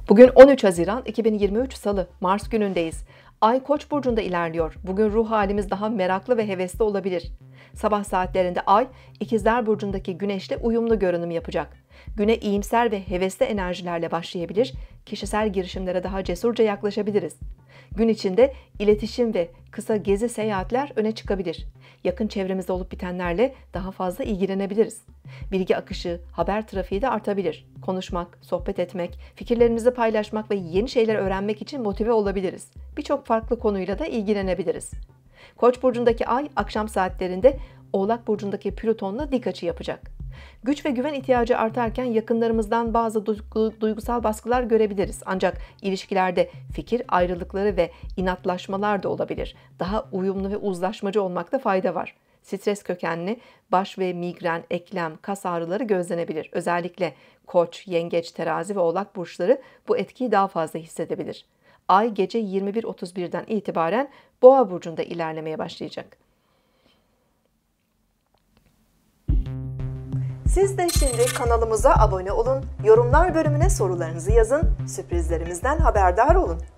Bugün 13 Haziran 2023 Salı, Mars günündeyiz. Ay Koç burcunda ilerliyor. Bugün ruh halimiz daha meraklı ve hevesli olabilir. Sabah saatlerinde Ay, İkizler burcundaki Güneş'le uyumlu görünüm yapacak. Güne iyimser ve hevesli enerjilerle başlayabilir, kişisel girişimlere daha cesurca yaklaşabiliriz. Gün içinde iletişim ve kısa gezi seyahatler öne çıkabilir. Yakın çevremizde olup bitenlerle daha fazla ilgilenebiliriz. Bilgi akışı, haber trafiği de artabilir. Konuşmak, sohbet etmek, fikirlerimizi paylaşmak ve yeni şeyler öğrenmek için motive olabiliriz. Birçok farklı konuyla da ilgilenebiliriz. Koç burcundaki Ay akşam saatlerinde Oğlak burcundaki Plüton'la dik açı yapacak. Güç ve güven ihtiyacı artarken yakınlarımızdan bazı duygusal baskılar görebiliriz. Ancak ilişkilerde fikir ayrılıkları ve inatlaşmalar da olabilir. Daha uyumlu ve uzlaşmacı olmakta fayda var. Stres kökenli baş ve migren, eklem, kas ağrıları gözlenebilir. Özellikle Koç, Yengeç, Terazi ve Oğlak burçları bu etkiyi daha fazla hissedebilir. Ay gece 21.31'den itibaren Boğa burcunda ilerlemeye başlayacak. Siz de şimdi kanalımıza abone olun, yorumlar bölümüne sorularınızı yazın, sürprizlerimizden haberdar olun.